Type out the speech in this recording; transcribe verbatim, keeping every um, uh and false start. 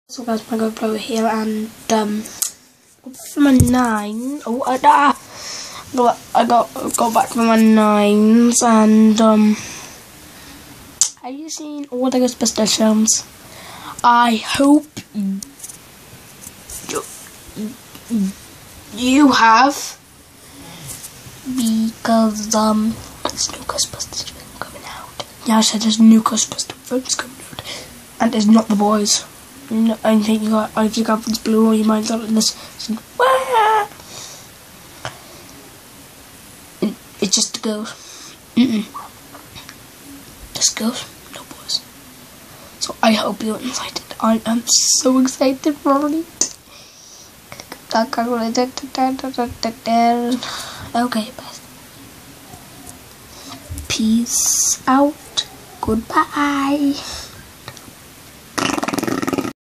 So guys, my GoPro here, and um, from a nine. Oh, I got, I got, got back from my nines, and um, have you seen all the Ghostbusters films? I hope you, you have, because um, there's new Ghostbusters film coming out. Yeah, I said there's new Ghostbusters films coming out, and it's not the boys. No, I think you got, if you got this blue, you might got this. It's just the girls. Mm-mm. Just girls, no boys. So I hope you're excited. I am so excited for it. Okay, bye. Peace out. Goodbye.